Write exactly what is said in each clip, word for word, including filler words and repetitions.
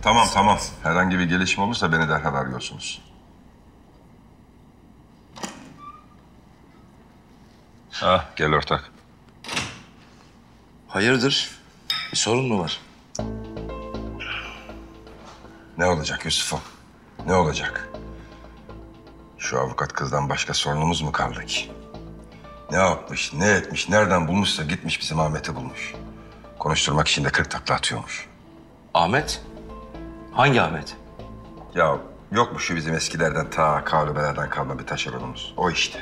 Tamam tamam. Herhangi bir gelişme olursa beni derhal arıyorsunuz. Ah gel ortak. Hayırdır? Bir sorun mu var? Ne olacak Yusuf'um? Ne olacak? Şu avukat kızdan başka sorunumuz mu kaldı ki? Ne yapmış, ne etmiş, nereden bulmuşsa gitmiş bizim Ahmet'i bulmuş. Konuşturmak için de kırk takla atıyormuş. Ahmet? Hangi Ahmet? Ya yok mu şu bizim eskilerden ta kavlubelerden kalma bir taşeronumuz? O işte.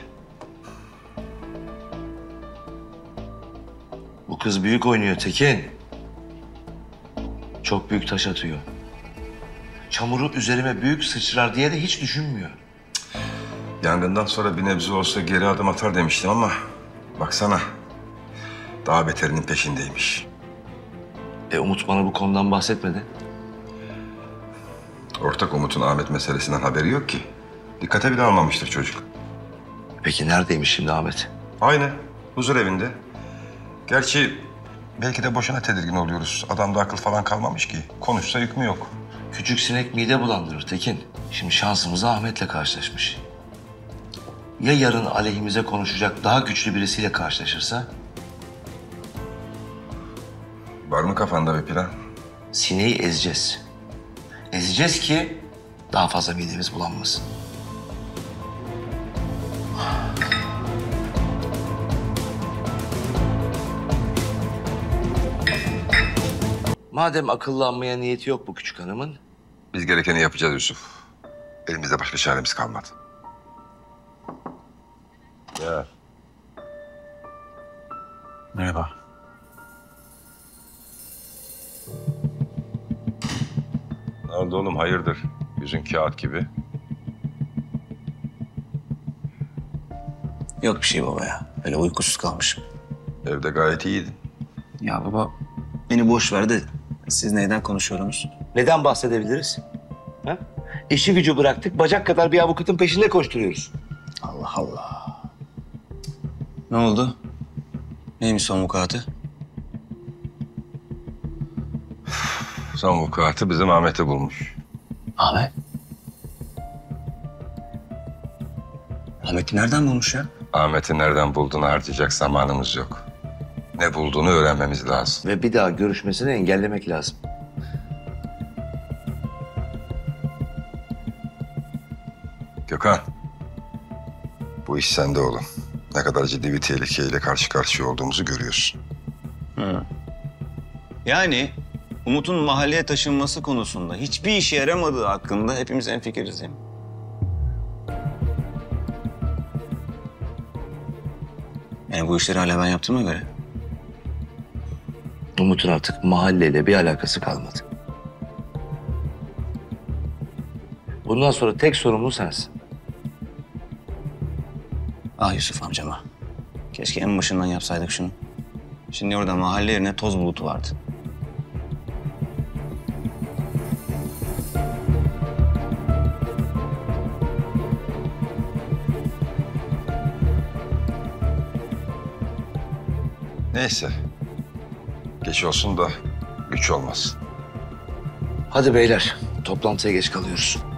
Bu kız büyük oynuyor Tekin. Çok büyük taş atıyor. Çamuru üzerime büyük sıçrar diye de hiç düşünmüyor. Yangından sonra bir nebze olsa geri adım atar demiştim ama... baksana, daha beterinin peşindeymiş. E Umut bana bu konudan bahsetmedi. Ortak Umut'un Ahmet meselesinden haberi yok ki. Dikkate bile almamıştır çocuk. Peki neredeymiş şimdi Ahmet? Aynı, huzur evinde. Gerçi belki de boşuna tedirgin oluyoruz. Adamda akıl falan kalmamış ki. Konuşsa hükmü yok. Küçük sinek mide bulandırır Tekin. Şimdi şansımıza Ahmet'le karşılaşmış. Ya yarın aleyhimize konuşacak daha güçlü birisiyle karşılaşırsa? Var mı kafanda bir plan? Sineği ezeceğiz. Ezeceğiz ki daha fazla midemiz bulanmasın. Madem akıllanmaya niyeti yok bu küçük hanımın, Biz gerekeni yapacağız Yusuf. Elimizde başka çaremiz kalmadı. Ya. Merhaba. Ne oldu oğlum hayırdır? Yüzün kağıt gibi. Yok bir şey baba ya. Öyle uykusuz kalmışım. Evde gayet iyiydin. Ya baba beni boş ver de siz neyden konuşuyordunuz? neden bahsedebiliriz? Ha? İşi gücü bıraktık, bacak kadar bir avukatın peşinde koşturuyoruz. Allah Allah. Ne oldu? Neymiş son vukuatı? Son vukuatı bizim Ahmet'i bulmuş. Ahmet. Ahmet'i nereden bulmuş ya? Ahmet'i nereden bulduğunu harcayacak zamanımız yok. Ne bulduğunu öğrenmemiz lazım. Ve bir daha görüşmesini engellemek lazım. Gökhan, bu iş sende oğlum. Ne kadar ciddi bir tehlikeyle karşı karşıya olduğumuzu görüyorsun. Hı. Yani Umut'un mahalleye taşınması konusunda hiçbir işe yaramadığı hakkında hepimiz hemfikiriz değil mi? Yani bu işleri hala ben yaptığıma göre. Umut'un artık mahalleyle bir alakası kalmadı. Bundan sonra tek sorumlu sensin. Ah Yusuf amcama. Keşke en başından yapsaydık şunu. Şimdi orada mahalle yerine toz bulutu vardı. Neyse. Geç olsun da güç olmasın. Hadi beyler, toplantıya geç kalıyoruz.